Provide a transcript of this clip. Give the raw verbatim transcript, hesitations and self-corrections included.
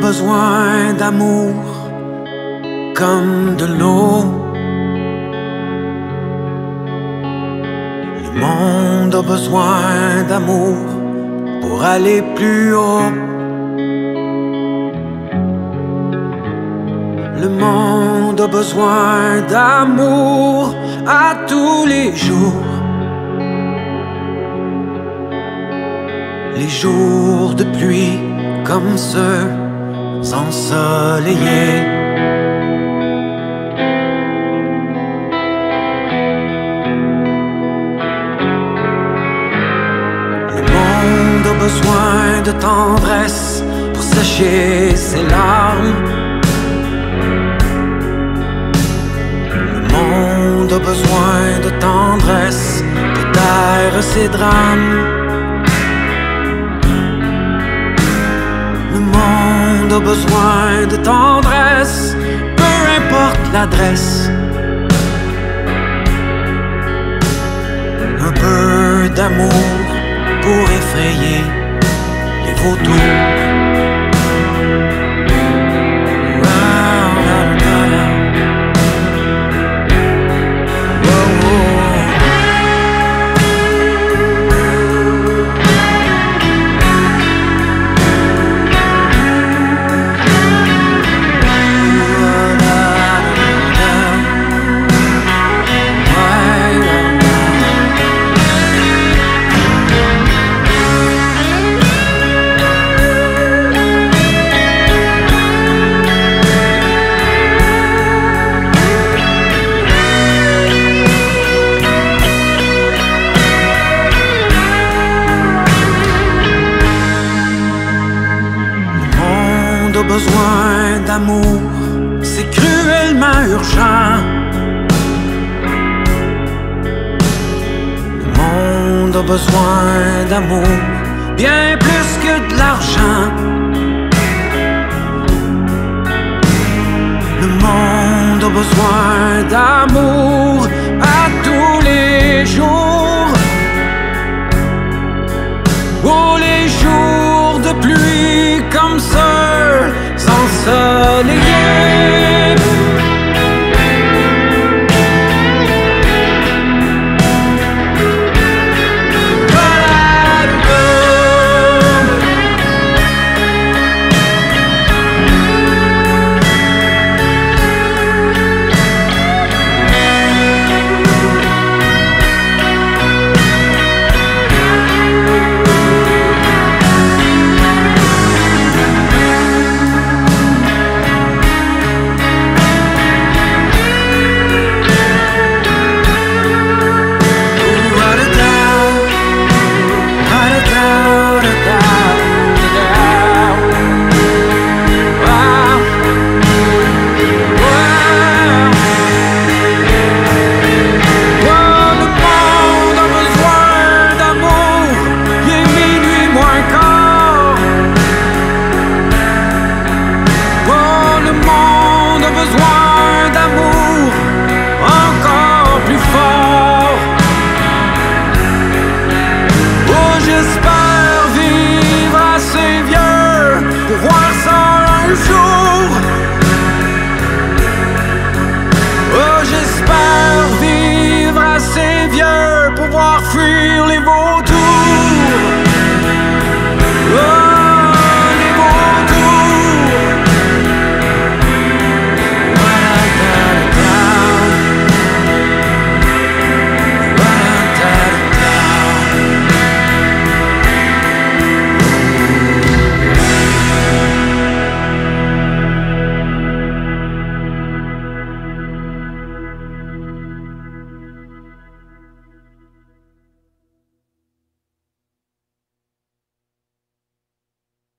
besoin d'amour comme de l'eau. Le monde a besoin d'amour pour aller plus haut. Le monde a besoin d'amour à tous les jours. Les jours de pluie comme ceux ensoleillés. Le monde a besoin de tendresse pour sécher ses larmes. Le monde a besoin de tendresse pour taire ses drames. Le monde a besoin de tendresse, peu importe l'adresse. Un peu d'amour pour effrayer les vautours. Besoin d'amour, c'est cruellement urgent. Le monde a besoin d'amour, bien plus que de l'argent. Le monde a besoin d'amour